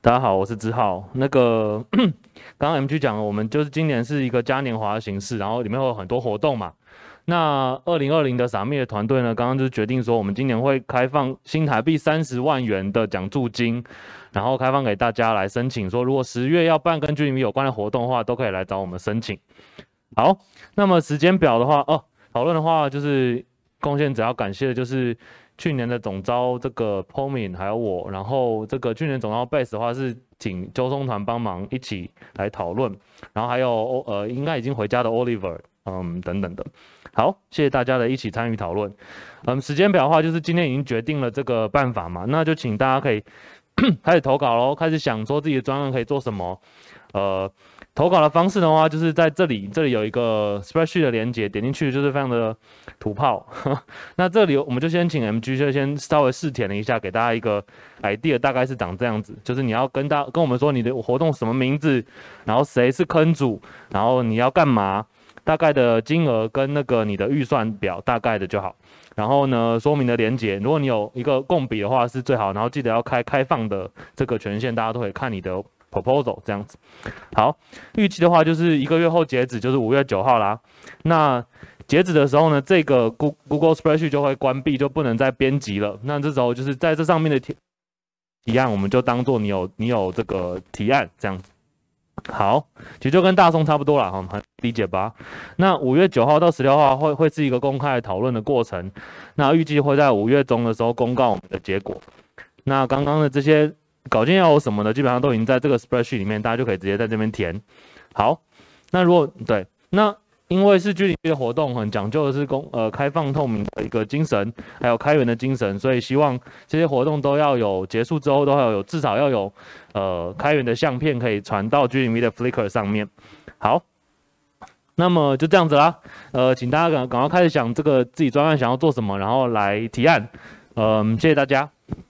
大家好，我是志浩。刚刚 MG 讲了，我们就是今年是一个嘉年华的形式，然后里面会有很多活动嘛。那2020的撒米的团队呢，刚刚就是决定说，我们今年会开放新台币30万元的奖助金，然后开放给大家来申请。说如果10月要办跟 GMV 有关的活动的话，都可以来找我们申请。好，那么时间表的话，讨论的话就是贡献者要感谢的就是去年的总招这个 Pomin 还有我，然后这个去年总招 Base 的话是请周松团帮忙一起来讨论，然后还有应该已经回家的 Oliver，等等的。好，谢谢大家的一起参与讨论。时间表的话就是今天已经决定了这个办法嘛，那就请大家可以开始投稿咯，开始想说自己的专案可以做什么。投稿的方式的话，就是在这里有一个 spreadsheet 的连接，点进去就是非常的土炮。那这里我们就先请 MG 就先稍微试填了一下，给大家一个 idea， 大概是长这样子，就是你要跟我们说你的活动什么名字，然后谁是坑主，然后你要干嘛，大概的金额跟那个你的预算表大概的就好。然后呢，说明的连结，如果你有一个共笔的话是最好，然后记得要开放的这个权限，大家都可以看你的 proposal 这样子。好，预期的话就是1个月后截止，就是5月9号啦。那截止的时候呢，这个 Google Spreadsheet 就会关闭，就不能再编辑了。那这时候就是在这上面的提案，我们就当做你有这个提案这样子。好，其实就跟大松差不多啦，很理解吧？那5月9号到16号会是一个公开讨论的过程，那预计会在5月中的时候公告我们的结果。那刚刚的这些稿件要有什么的，基本上都已经在这个 spreadsheet 里面，大家就可以直接在这边填。好，那如果对，那因为是G0的活动，很讲究的是开放透明的一个精神，还有开源的精神，所以希望这些活动都要有结束之后都要有至少要有开源的相片可以传到G0的 Flickr 上面。好，那么就这样子啦。请大家赶快开始想这个自己专案想要做什么，然后来提案。谢谢大家。